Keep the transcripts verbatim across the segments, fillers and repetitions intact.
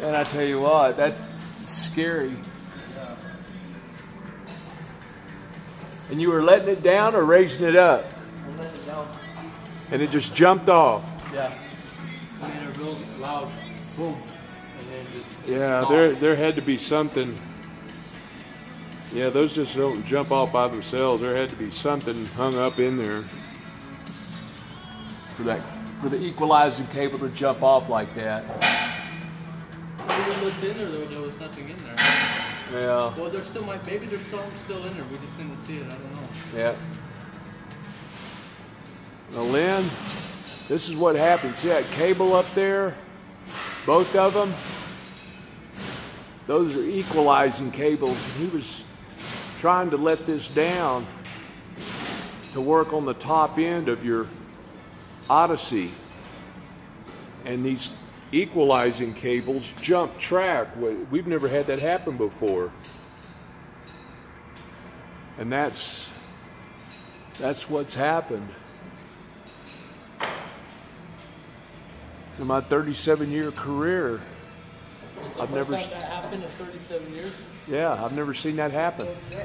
Man, I tell you what, that's scary. Yeah. And you were letting it down or raising it up? I'm letting it down. And it just jumped off? Yeah. I mean, a real loud boom. And then just... Yeah, stopped. there there had to be something. Yeah, those just don't jump off by themselves. There had to be something hung up in there for that, for the equalizing cable to jump off like that. When we looked in there, though, there was nothing in there. Yeah. Well, there still might, maybe there's some still in there. We just didn't see it. I don't know. Yeah. Now, Lynn, this is what happened. See that cable up there? Both of them? Those are equalizing cables. And he was trying to let this down to work on the top end of your Odyssey. And these equalizing cables jump track. We've never had that happen before. And that's that's what's happened. In my thirty-seven year career, I've never First time that happened in thirty-seven years? Yeah, I've never seen that happen.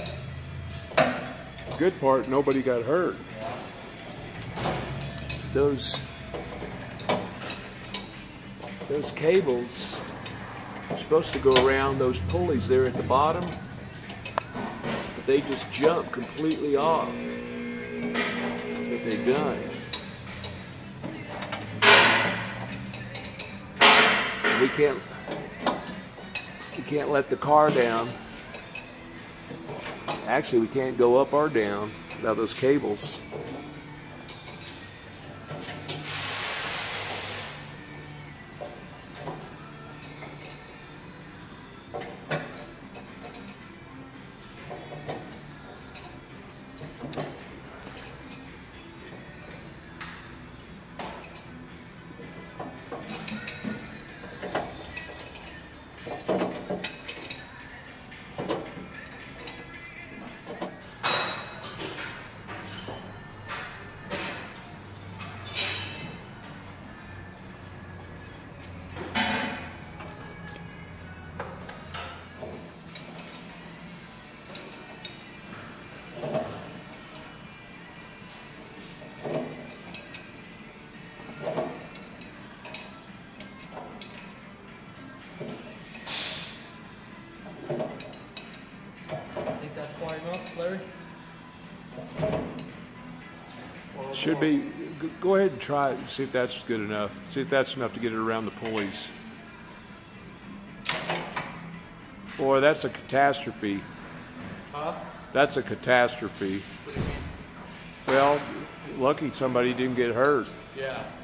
Good part, nobody got hurt. Yeah. Those those cables are supposed to go around those pulleys there at the bottom, but they just jump completely off. That's what they've done. We can't we can't let the car down. Actually, we can't go up or down without those cables. Think that's far enough, Larry? Should be. Go ahead and try it and see if that's good enough. See if that's enough to get it around the pulleys. Boy, that's a catastrophe. Huh? That's a catastrophe. What do you mean? Well, lucky somebody didn't get hurt. Yeah.